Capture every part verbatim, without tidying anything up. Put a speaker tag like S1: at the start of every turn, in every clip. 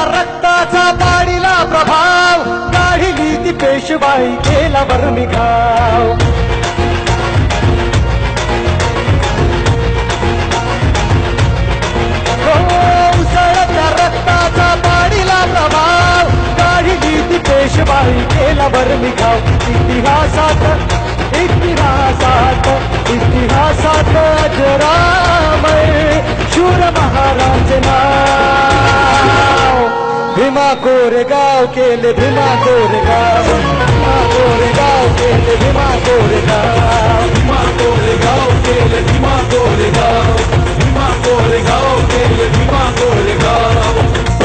S1: रक्ताचा पाडीला प्रभाव काढिली ती पेशवाई केला बरमिघाव उसळत्या रक्ताचा पाडीला प्रभाव काढिली ती पेशवाई केला बरमिघाव इतिहासात इतिहासात इतिहासात अजरामर शूर महाराज नाव भीमा कोरेगाव केले भीमा कोरेगाव भीमा कोरेगाव केले भीमा कोरेगाव
S2: भीमा कोरेगाव केले भीमा कोरेगाव भीमा कोरेगाव केले भीमा कोरेगाव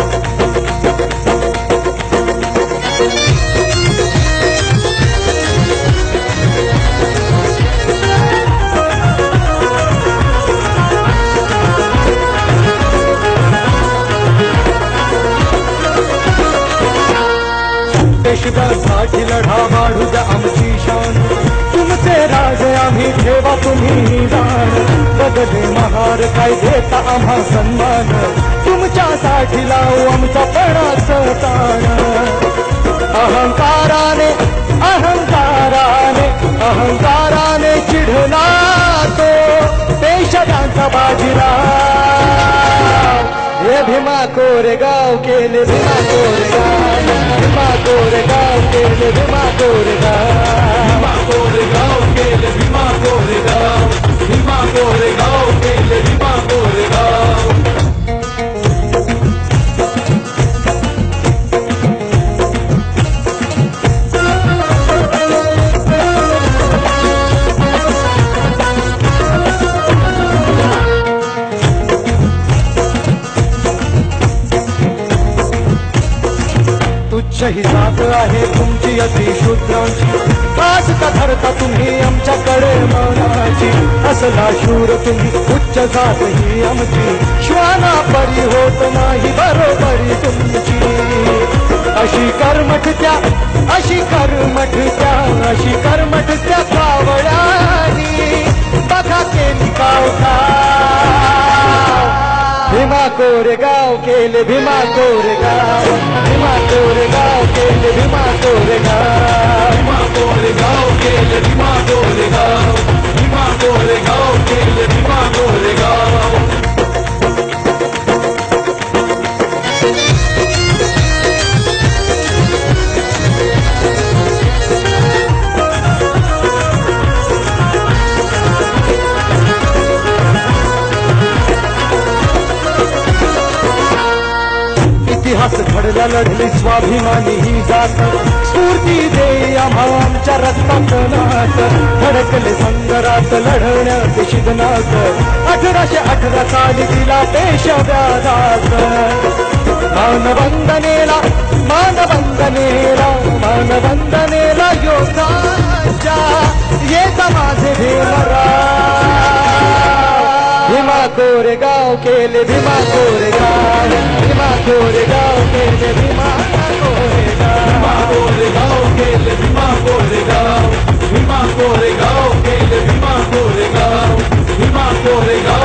S1: देशभरासाठी लढा वाढू द्या आमची शान तुमचे राज आम्ही ठेवा तुम्ही जाण बदले महार काय देता आम्हा सन्मान तुमच्यासाठी लावू आमचा पणाचं ताण अहंकाराने अहंकाराने अहंकाराने चिढला तो पेशव्यांचा बाजीराव हे भीमा कोरेगाव केले भीमा कोरेगाव भीमा कोरेगाव केले भीमा कोरेगाव
S2: भीमा कोरेगाव केले भीमा कोरेगाव भीमा कोरेगाव केले भीमा कोरेगाव
S1: ही जात आहे तुमची अति शूद्रांची कास का धरता तुम्ही आमच्याकडे मनाची असला शूर तुम्ही उच्च जात ही आमची श्वाना परी होत नाही बरोबरी तुमची अशी कर्मठ त्या अशी कर्मठ त्या अशी कर्मठ त्या कावळ्यानी बघा केली कावका भीमा कोरेगाव केले भीमा कोरेगाव भीमा कोरेगाव केले भीमा कोरेगाव
S2: भीमा कोरेगाव केले भीमा कोरेगाव भीमा कोरेगाव केले भीमा कोरेगाव
S1: इतिहास घडला लढली स्वाभिमानी ही जात स्फूर्ती दे आम्हा आमच्या रक्तात नात धडकले संग्रात लढण्याचे शिगनात अठराशे अठरा साली दिला पेशव्यादात मानवंदनेला मानवंदनेला मानवंदनेला योद्धाच्या येता माझे भीमराव भीमा कोरेगाव केले भीमा कोरेगाव भीमा कोरेगाव केले भीमा कोरेगाव
S2: भीमा कोरेगाव केले भीमा कोरेगाव भीमा कोरेगाव केले भीमा कोरेगाव भीमा कोरेगाव